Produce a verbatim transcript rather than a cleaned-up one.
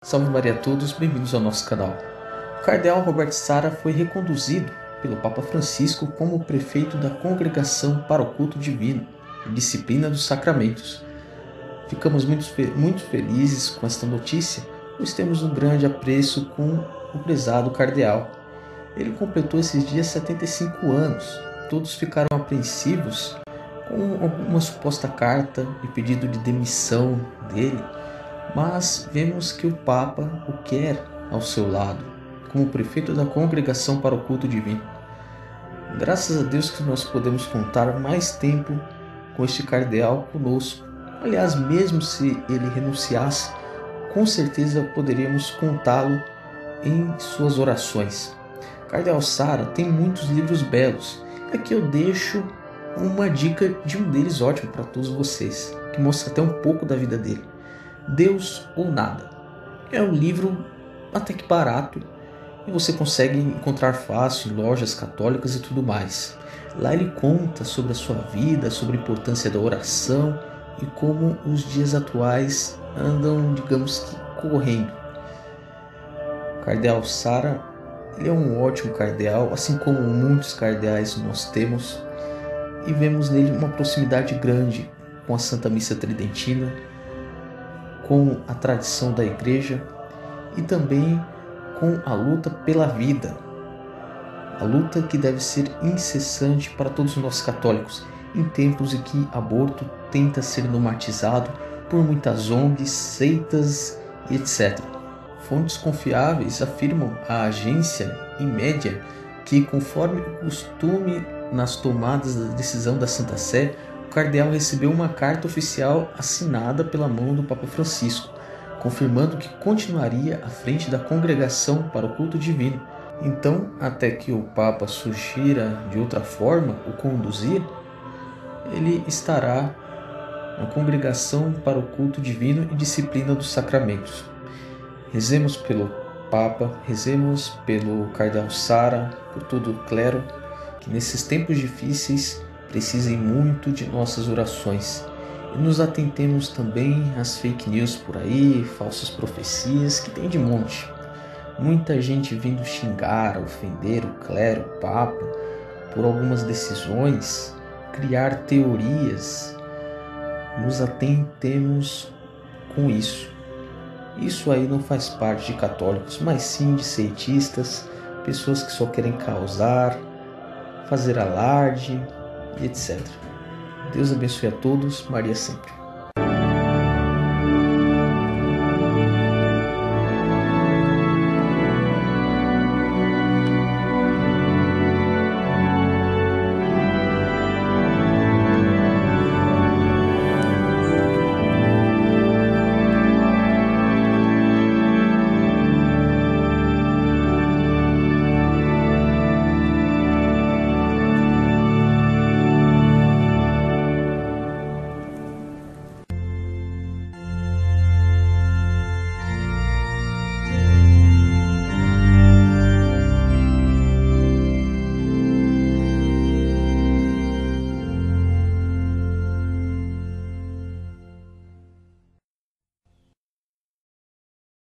Salve Maria a todos, bem-vindos ao nosso canal. O cardeal Robert Sarah foi reconduzido pelo Papa Francisco como prefeito da Congregação para o Culto Divino e Disciplina dos Sacramentos. Ficamos muito, muito felizes com esta notícia, pois temos um grande apreço com o prezado cardeal. Ele completou esses dias setenta e cinco anos. Todos ficaram apreensivos com uma suposta carta e pedido de demissão dele, mas vemos que o Papa o quer ao seu lado, como prefeito da Congregação para o Culto Divino. Graças a Deus que nós podemos contar mais tempo com este cardeal conosco. Aliás, mesmo se ele renunciasse, com certeza poderíamos contá-lo em suas orações. Cardeal Sarah tem muitos livros belos. Aqui eu deixo uma dica de um deles ótimo para todos vocês, que mostra até um pouco da vida dele. Deus ou Nada. É um livro até que barato e você consegue encontrar fácil em lojas católicas e tudo mais. Lá ele conta sobre a sua vida, sobre a importância da oração e como os dias atuais andam, digamos que, correndo. O cardeal Sarah, ele é um ótimo cardeal, assim como muitos cardeais nós temos, e vemos nele uma proximidade grande com a Santa Missa Tridentina, com a tradição da Igreja e também com a luta pela vida. A luta que deve ser incessante para todos nós católicos, em tempos em que aborto tenta ser normatizado por muitas O N Gs, seitas e etcétera. Fontes confiáveis afirmam à agência Imédia que, conforme o costume nas tomadas da decisão da Santa Sé, o cardeal recebeu uma carta oficial assinada pela mão do Papa Francisco, confirmando que continuaria à frente da Congregação para o Culto Divino. Então, até que o Papa sugira de outra forma o conduzir, ele estará na Congregação para o Culto Divino e Disciplina dos Sacramentos. Rezemos pelo Papa, rezemos pelo cardeal Sarah, por todo o clero, que nesses tempos difíceis precisem muito de nossas orações. E nos atentemos também às fake news por aí, falsas profecias, que tem de monte. Muita gente vindo xingar, ofender o clero, o Papa, por algumas decisões, criar teorias. Nos atentemos com isso. Isso aí não faz parte de católicos, mas sim de seitistas, pessoas que só querem causar, fazer alarde e etcétera. Deus abençoe a todos, Maria sempre.